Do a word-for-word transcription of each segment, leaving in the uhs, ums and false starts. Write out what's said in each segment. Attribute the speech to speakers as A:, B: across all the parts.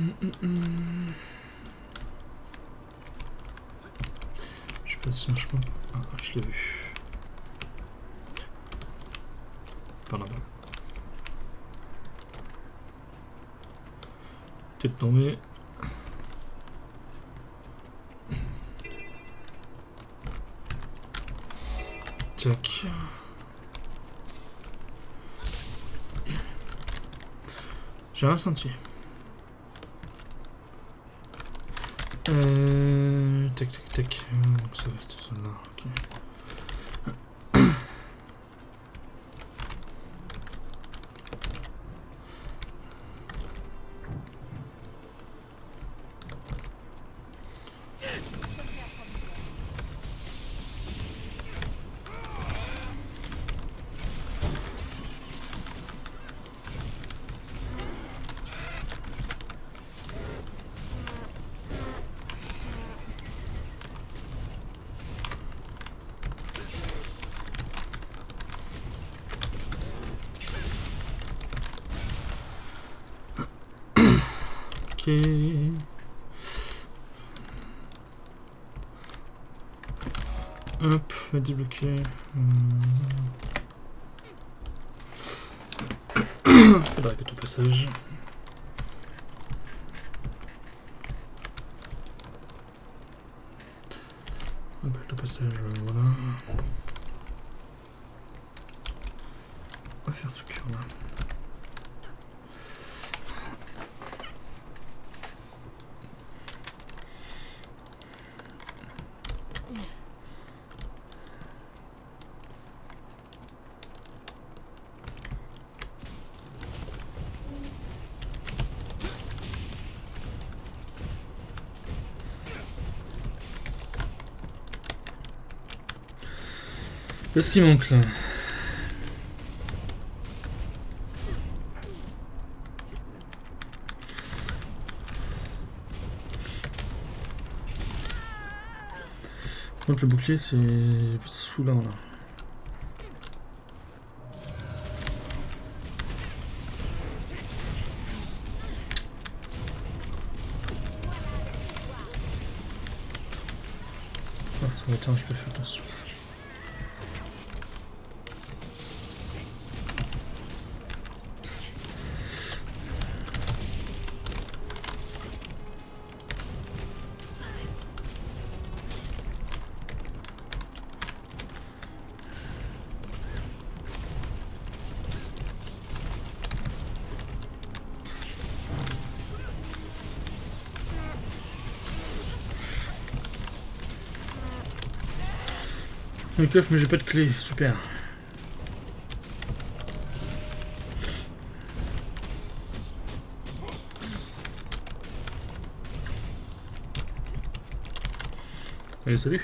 A: Je sais pas si un chemin. Ah, je l'ai vu. Par là-bas. Peut-être tombé. Tac. J'ai rien senti. Euh... Tac, tac, tac. Donc ça reste cette zone-là. Ok. Ok. Hop, va débloquer. Hum. Faudra que ton passage. Hop, le passage, voilà. On va faire ce cœur là. Qu'est-ce qui manque là? Donc le bouclier c'est sous là, là. Ah, attends, je peux faire attention. Le coffre, mais j'ai pas de clé, super. Allez, salut.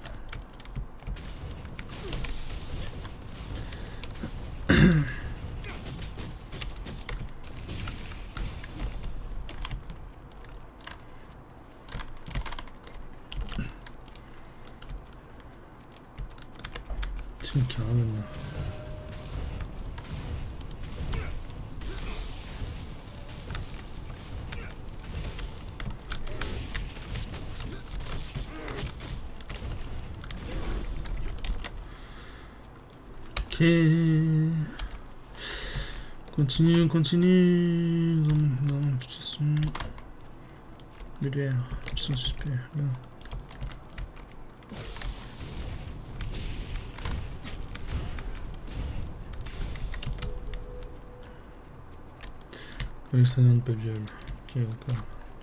A: C'est une caravane. Ok. Continue, continue. Non, non, de toute façon. B D R, sans suspect. Là. Oui, ça n'a pas viol. Ok, d'accord.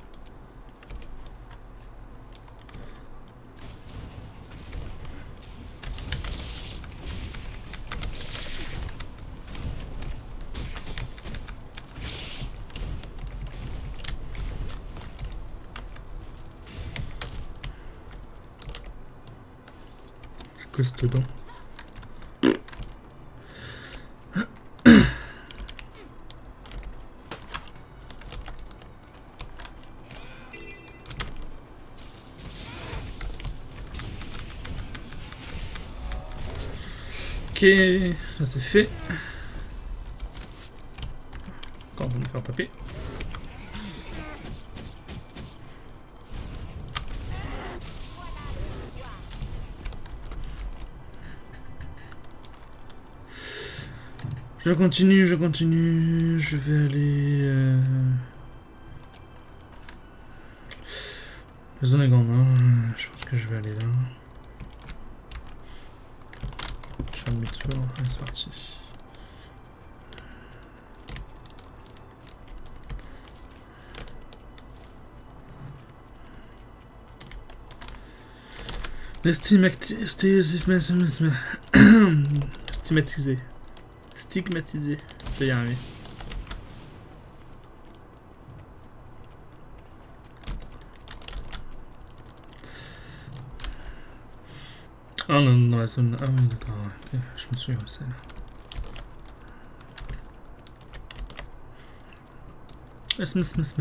A: C'est quoi cette dent? Ok, ça c'est fait. Quand on va nous faire papier. Je continue, je continue. Je vais aller... Euh... La zone est grande, hein. Je pense que je vais aller là. Je fais demi-tour. Allez, c'est parti. Stigmatisé. Stigmatisé. Stigmatisé. Je vais y arriver. Ah non, dans la zone. Ah oui, d'accord. Okay. Je me souviens, c'est là. Esme, esme, esme.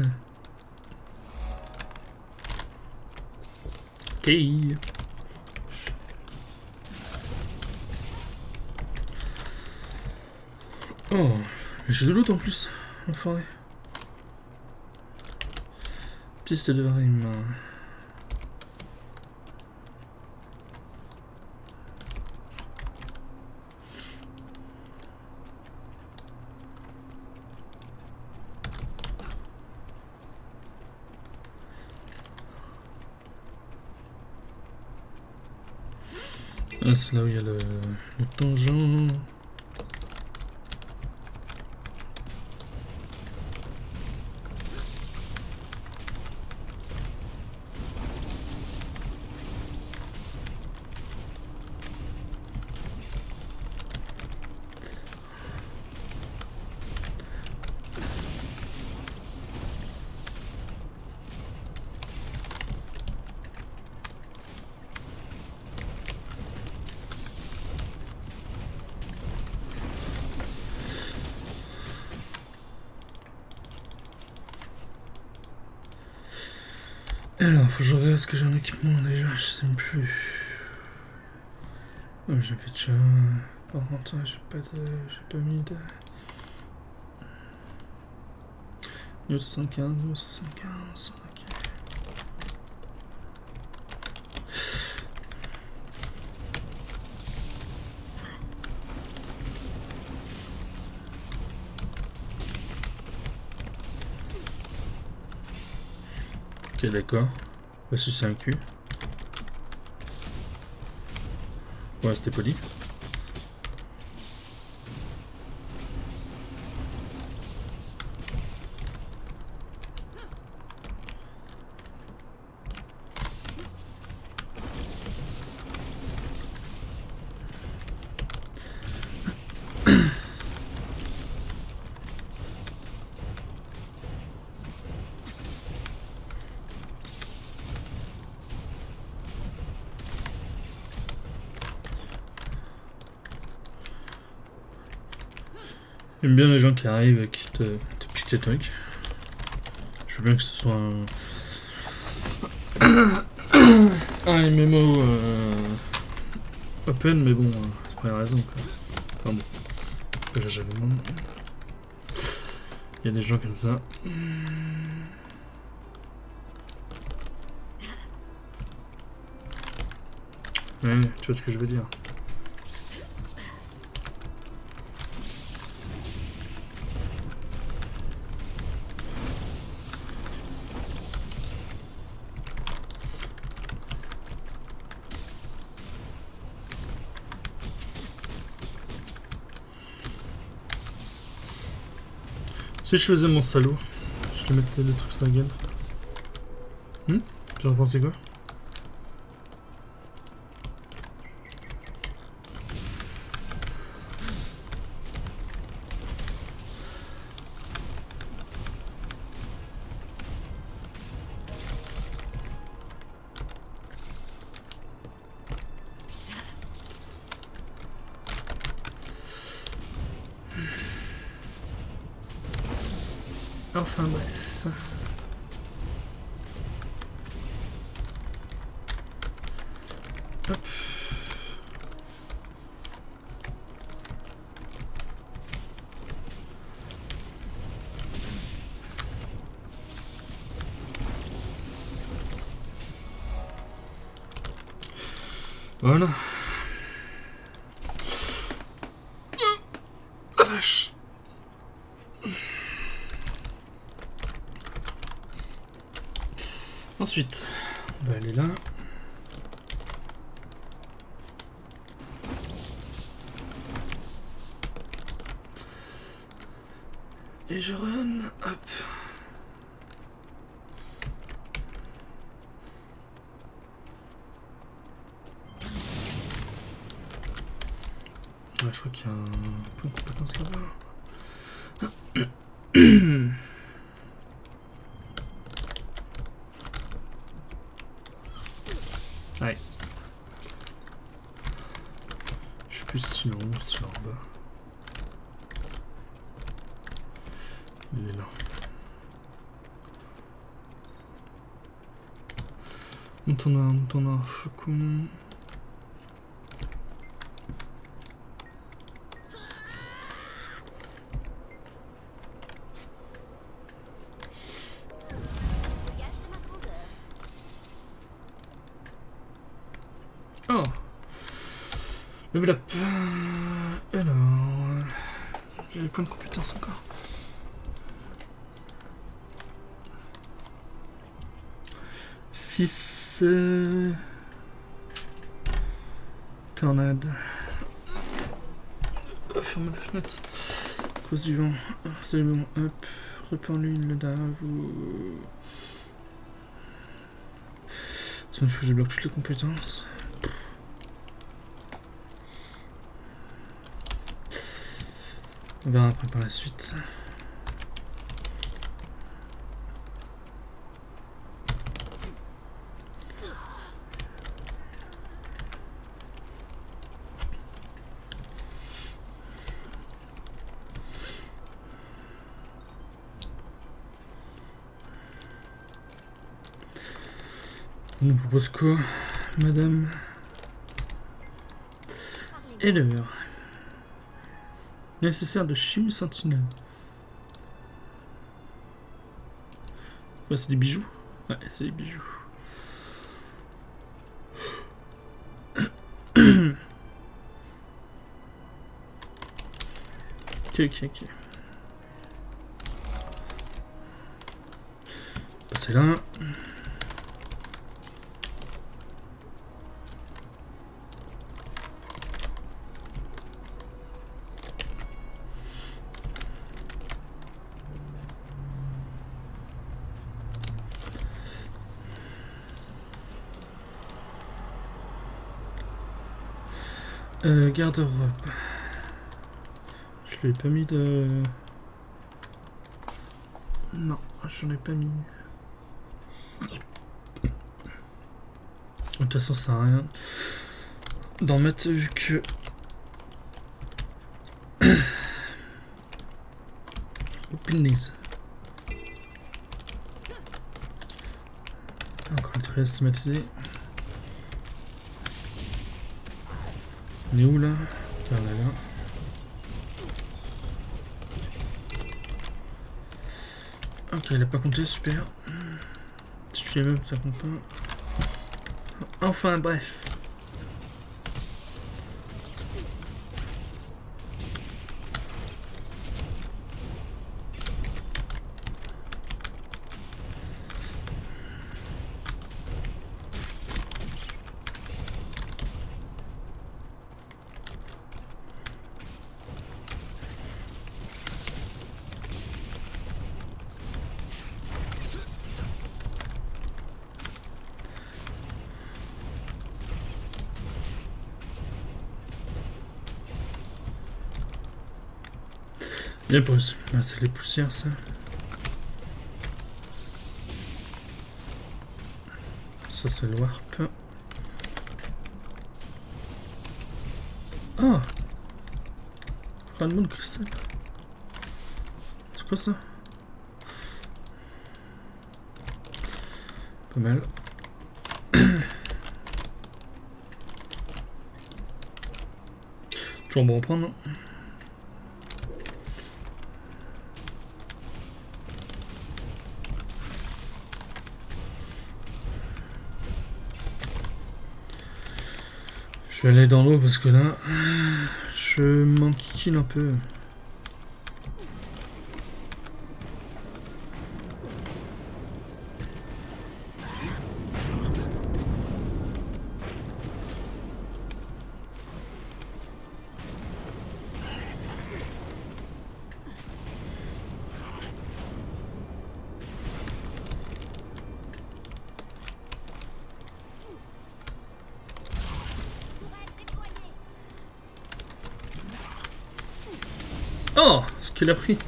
A: Ok. Oh, j'ai de l'autre en plus, enfoiré. Piste de rime. Ah, c'est là où il y a le, le tangent. Alors, faut que je regarde ce que j'ai en équipement déjà, je sais même plus. Oh, j'avais déjà. Par contre, j'ai pas de. J'ai pas mis de. Niveau soixante-quinze, niveau soixante-quinze, ok. Ok, d'accord. Bah, si c'est un cul. Ouais, c'était poli. J'aime bien les gens qui arrivent et qui te, te piquent tes trucs. Je veux bien que ce soit un, un M M O euh, open, mais bon, euh, c'est pas la raison quoi. Enfin bon, après j'ai jamais monde. Il y a des gens comme ça. Ouais, tu vois ce que je veux dire. Si je faisais mon salaud, je te mettais des trucs sur la gueule. Hmm? Tu en pensais quoi? Enfin bref. Hop. Voilà. vache. Ensuite, on va aller là. Et je run, hop. Ouais, je crois qu'il y a un point de compétence là-bas. Ouais. Je sais plus si en haut, si en bas. Il est là. Montons-là, montons-là, Faucon. Oh! Level up. Alors. J'ai plein de compétences encore. six. Euh... Tornade. Ferme la fenêtre. Cause du vent. C'est bon. Hop. Repends l'huile, le dave ou. Ça me fait que je bloque toutes les compétences. On verra après par la suite. On nous propose quoi, madame? Et l'heure. Nécessaire de chimie sentinelle. Ouais, c'est des bijoux? Ouais, c'est des bijoux. Ok, ok, ok. Passer là. Euh, garde-robe. Je lui ai pas mis de... Non, j'en ai pas mis. De toute façon, ça sert à rien d'en mettre vu que... Oh, punaise. Encore un truc systématisé. On est où là? Là, là, là. Ok, il a pas compté, super. Si tu les meubles, ça compte pas. Enfin, bref. Les pauses. Ah, c'est les poussières, ça. Ça, c'est le warp. Ah! Crânement de cristal. C'est quoi ça? Pas mal. Toujours bon à prendre, non? Je vais aller dans l'eau parce que là, je m'enquiquine un peu. Oh, ce qu'il a pris.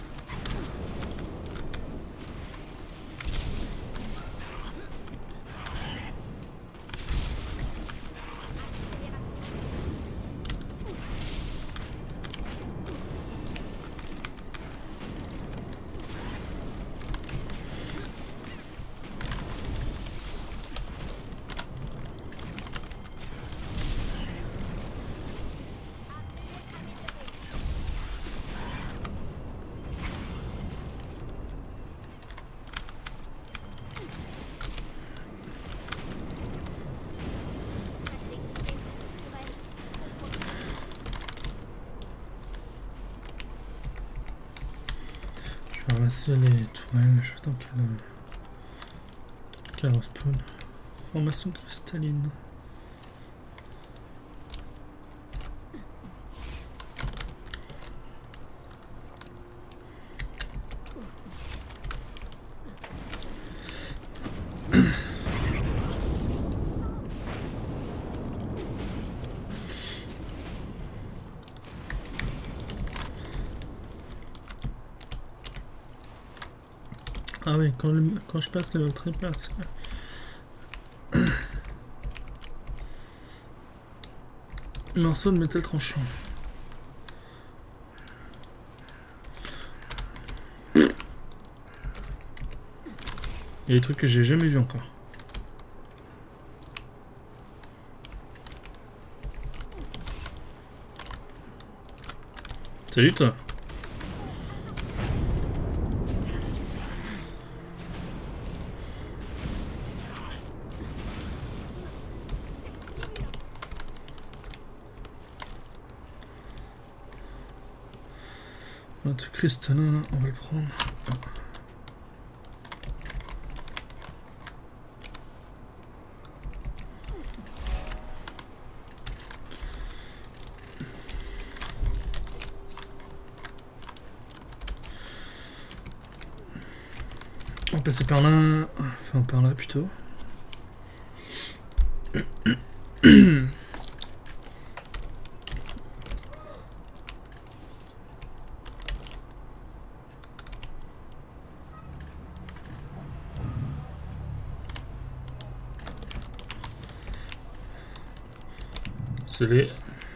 A: Je vais ramasser les toiles, j'attends qu'elle qu'elle respawn. Formation cristalline. Ah oui, quand, le, quand je passe le triple, c'est morceau de métal tranchant. Il y a des trucs que j'ai jamais vu encore. Salut toi. Un truc cristallin là, on va le prendre. On va passer par là, enfin par là plutôt. C'est les...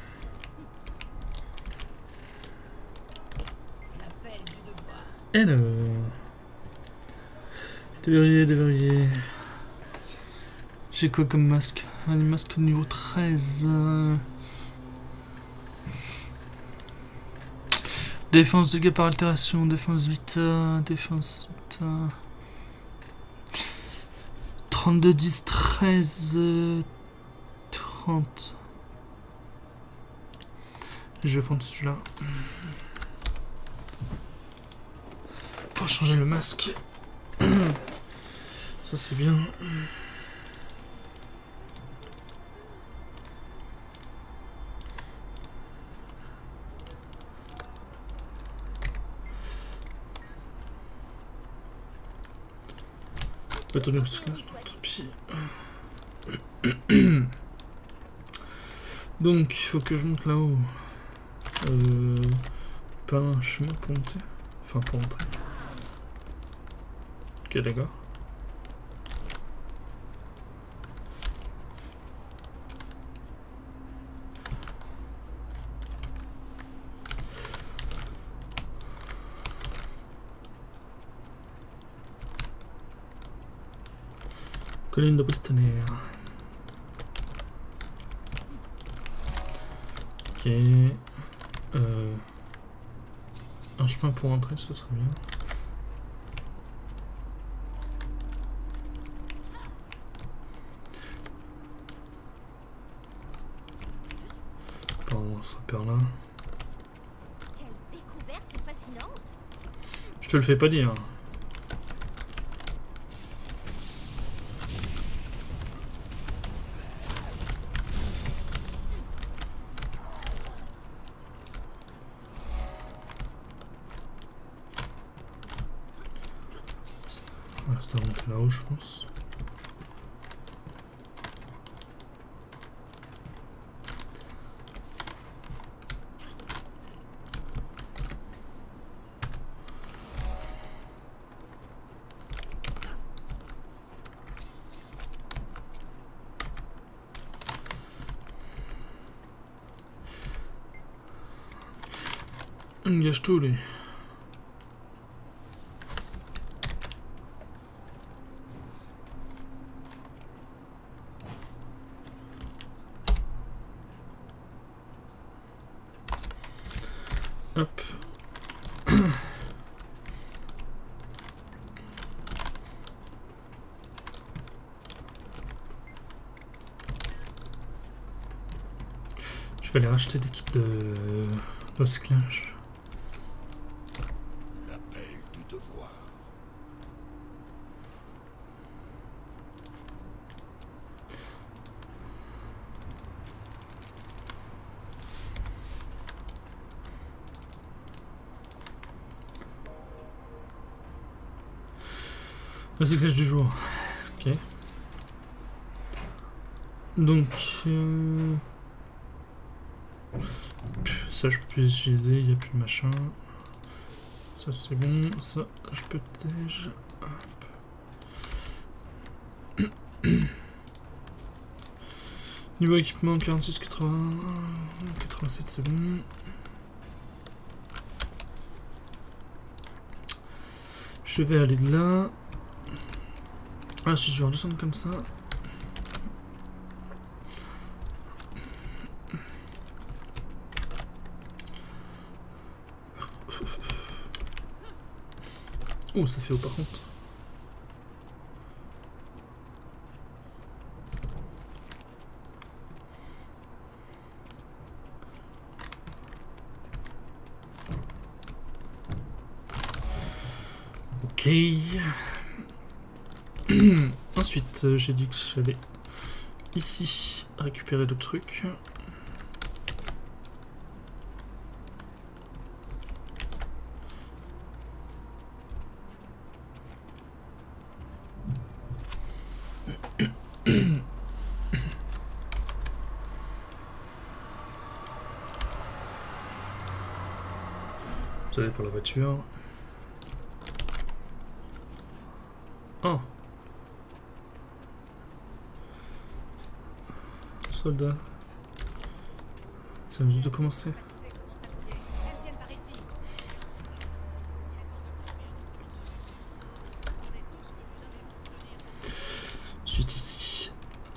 A: Hello. Déverrouillé, déverrouillé. J'ai quoi comme masque? Un masque niveau treize. Défense dégâts par altération, défense vita, défense vita. trente-deux, dix, treize, trente. Je vais prendre celui-là. Pour changer le masque. Ça c'est bien. Attendez, parce que là, tant pis. Donc, il faut que je monte là-haut. Euh, pas un chemin pour monter. Enfin, pour entrer. Ok, d'accord. Colline de Bostonnaire. Ok. Euh, un chemin pour entrer, ça serait bien. Pardon, on sera par là.
B: Quelle découverte fascinante!
A: Je te le fais pas dire. On va rester remonter là-haut, je pense. Il me gâche tout, lui. Hop. Je vais aller racheter des kits de recyclage.
C: L'appel du devoir.
A: Recyclage du jour. Ok. Donc... Euh... Ça je peux plus utiliser, il n'y a plus de machin. Ça c'est bon, ça je peux déjà. Niveau équipement quarante-six quatre-vingts, quatre-vingt-sept c'est bon. Je vais aller de là. Ah si je vais redescendre comme ça. Oh, ça fait haut par contre. Ok. Ensuite, euh, j'ai dit que j'allais ici récupérer d'autres trucs. Vous allez pour la voiture. Oh. Soldat. Ça vient juste de commencer. Ensuite ici.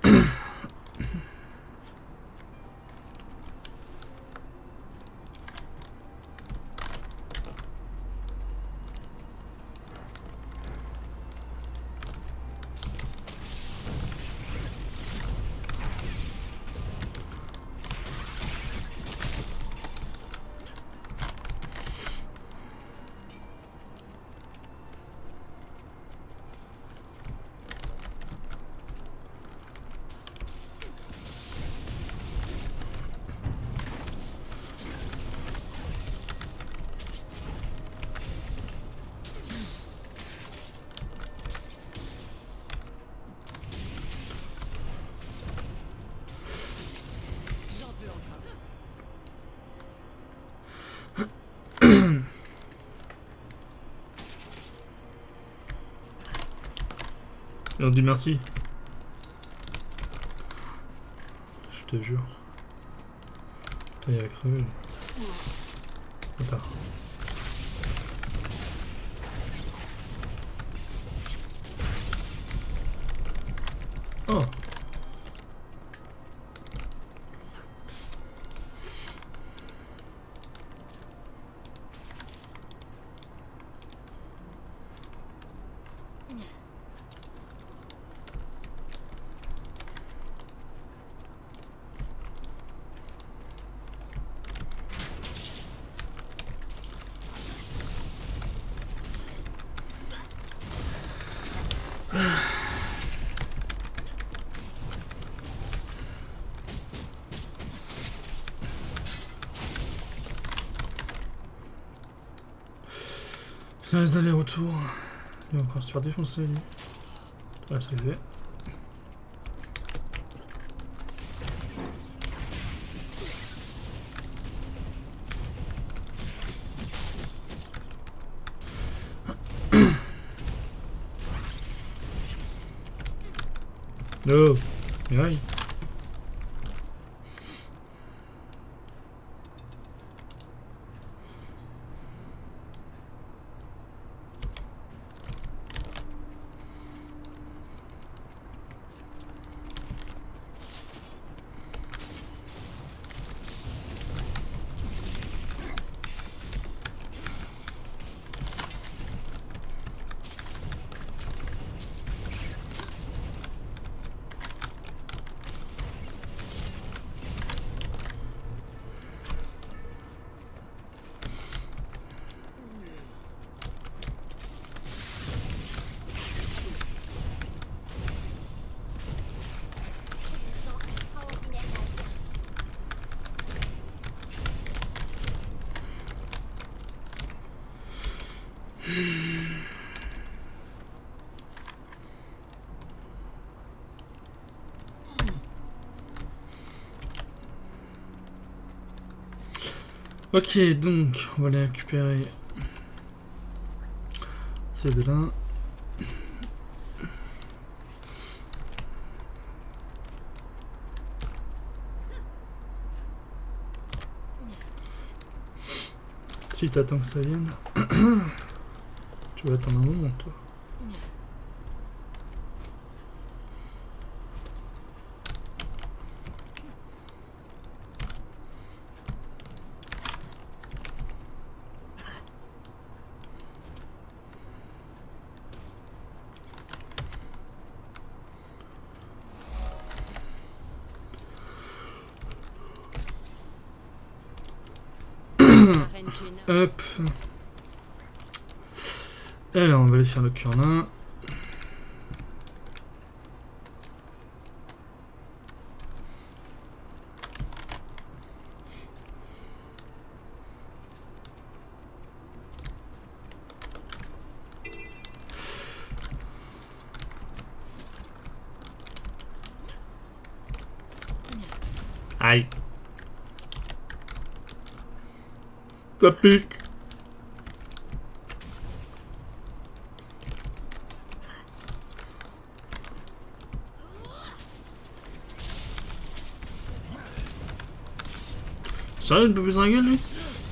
A: Et on dit merci. Je te jure. Putain, il a crevé. Attends. Oh. Putain, les allers-retours. Il va encore se faire défoncer lui. Ouais, c'est fait. Oh, aïe. Ok, donc on va les récupérer. C'est de là. Si t'attends que ça vienne, tu vas attendre un moment, toi. Hop. Alors, on va aller faire le curlin. Aïe. Ça pique. Ça, il peut plus zinguer, lui.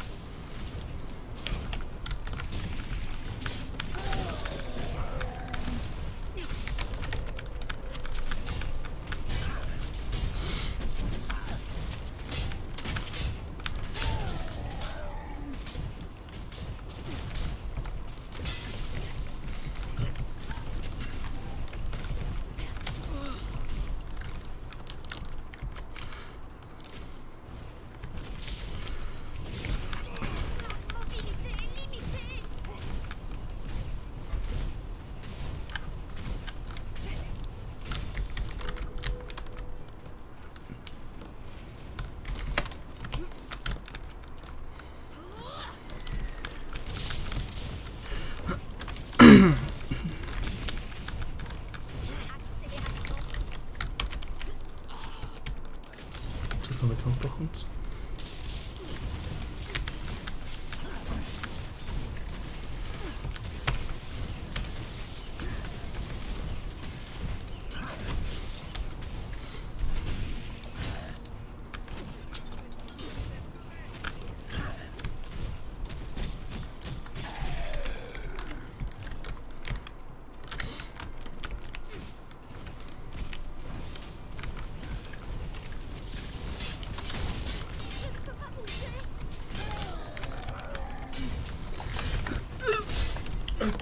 A: Ça, ça m'étonne par contre. Hop.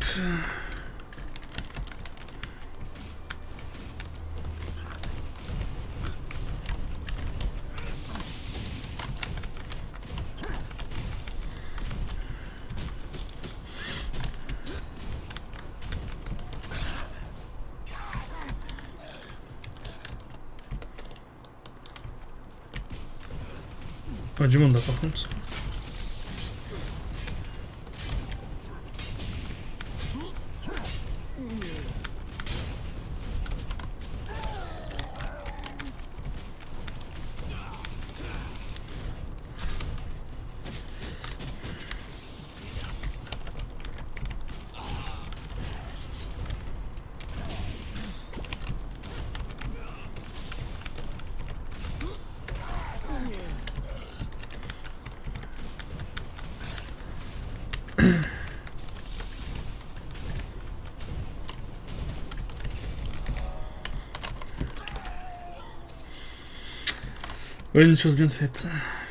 A: Pas du monde là par contre. Ouais, une chose bien faite.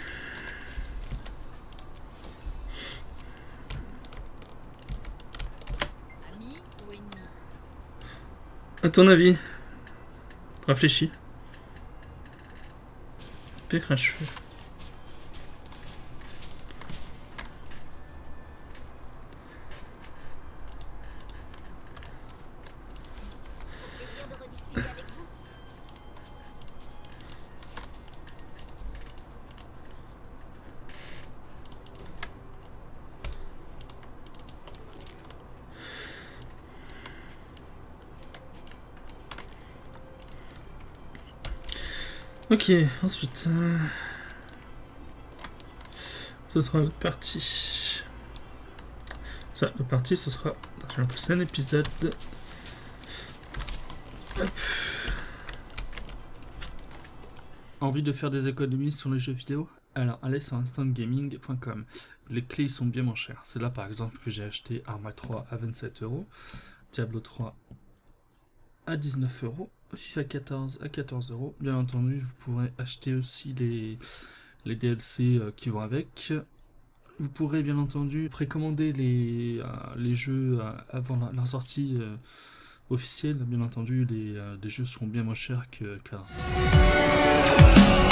B: Ami ou ennemi?
A: À ton avis, réfléchis. Pique un cheveu.
B: Plaisir de rediscuter avec vous.
A: Ok, ensuite. Euh... ce sera le parti. Ça, le parti, ce sera dans le prochain épisode. Hop. Envie de faire des économies sur les jeux vidéo? Alors, allez sur instant gaming point com. Les clés sont bien moins chères. C'est là, par exemple, que j'ai acheté Arma trois à vingt-sept euros, Diablo trois à dix-neuf euros, FIFA quatorze à quatorze euros. Bien entendu, vous pourrez acheter aussi les, les D L C euh, qui vont avec. Vous pourrez bien entendu précommander les, euh, les jeux euh, avant la, leur sortie euh, officielle. Bien entendu, les, euh, les jeux seront bien moins chers que- qu'à l'instant.